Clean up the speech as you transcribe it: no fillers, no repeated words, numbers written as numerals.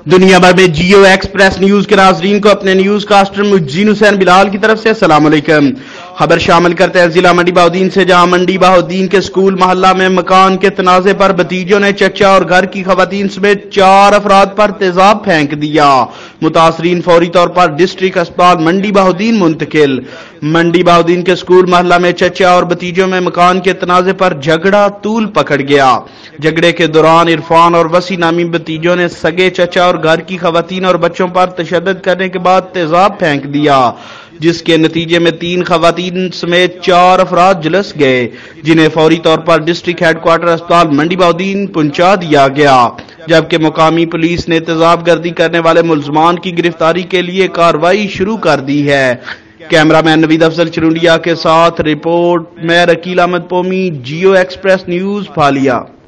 دنیا بھر میں جیو ایکسپریس نیوز کے ناظرین کو اپنے نیوز کاسٹر مجین حسین بلال کی طرف سے السلام علیکم۔ خبر شامل کرتے ہیں ضلع منڈی بہاؤدین سے، جہاں منڈی بہاؤدین کے سکول محلہ میں مکان کے تنازع پر بھتیجوں نے چچا اور گھر کی خواتین سمیت 4 افراد پر تیزاب پھینک دیا۔ متاثرین فوری طور پر ڈسٹرکٹ اسپتال منڈی بہاؤدین منتقل۔ منڈی بہاؤدین کے سکول محلہ میں چچا اور بھتیجوں میں مکان کے تنازع پر جھگڑا طول پکڑ گیا۔ جھگڑے کے دوران عرفان اور وسیع نامی بھتیجوں نے سگے چچا اور گھر کی خواتین اور بچوں پر تشدد کرنے کے بعد تیزاب پھینک دیا، جس کے نتیجے میں 3 خواتین سمیت 4 افراد جھلس گئے، جنہیں فوری طور پر ڈسٹرکٹ ہیڈ کوارٹر اسپتال منڈی بہاؤدین پہنچا دیا گیا، جبکہ مقامی پولیس نے تیزاب گردی کرنے والے ملزمان کی گرفتاری کے لیے کارروائی شروع کر دی ہے۔ کیمرہ مین نوید افضل چرونڈیا کے ساتھ رپورٹ میں عقیل احمد پومی، جیو ایکسپریس نیوز پھالیا۔